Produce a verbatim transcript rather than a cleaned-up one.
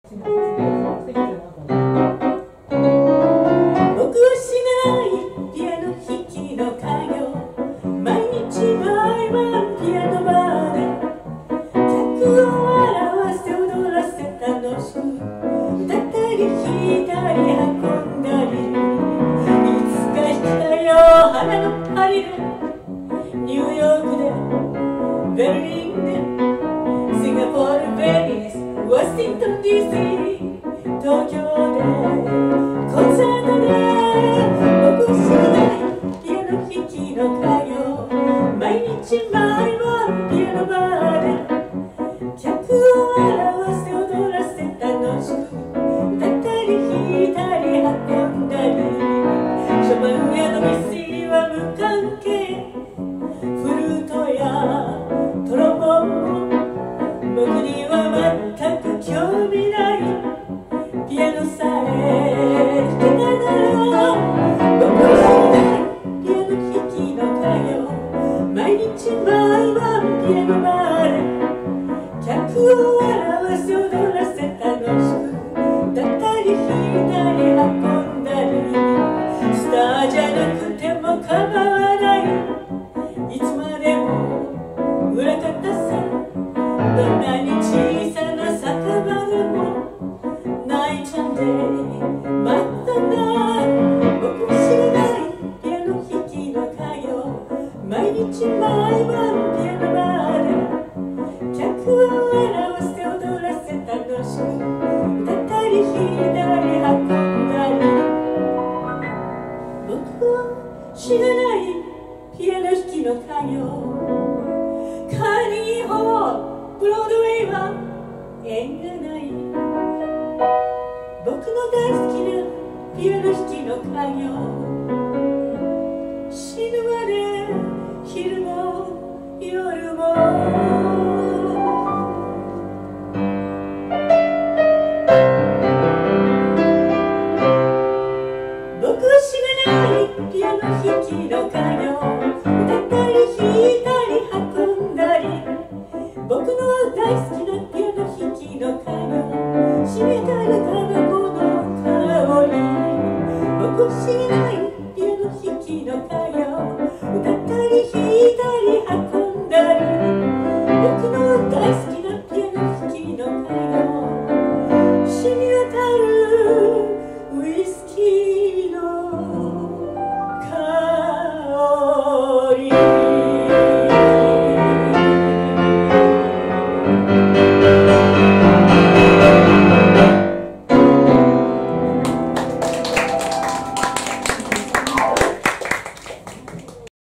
ニューヨークでベルリンでシンガポール、ベニス、ワシントン ディーシー、 東京でコンサートで僕しかないピアノ弾きの家業、毎日毎晩ピアノバーで客を笑わせ踊らせ楽しく歌ったり弾いたり運んだり、ショパンやのミステリーは無関係、フルートやトロンボーンも僕には全く興味ない、ピアノさえ弾けたなら僕しないピアノ弾きの家業、毎日毎晩ピアノバーで客を笑わせ踊らせ楽しく歌ったり弾いたり運んだり、スターじゃなくても構わない、いつまでも裏方さ、どんなに小さな酒場でもナイちゃんで待ったんだ、僕知らないピアノ弾きの家業、毎日毎晩ピアノバーで客を笑わせ踊らせ楽しく歌ったり弾いたり運んだり、僕は知らないピアノ弾きの家業、カーネギーホール、ブロードウェイは縁がない、僕の大好きなピアノ弾きの家業、死ぬまで昼も夜も僕は知らないピアノ弾きの家業、歌ったり弾いたり運んだり、僕の大好きなピアノ弾きの家業、閉めたらタバコの香り、僕は知らない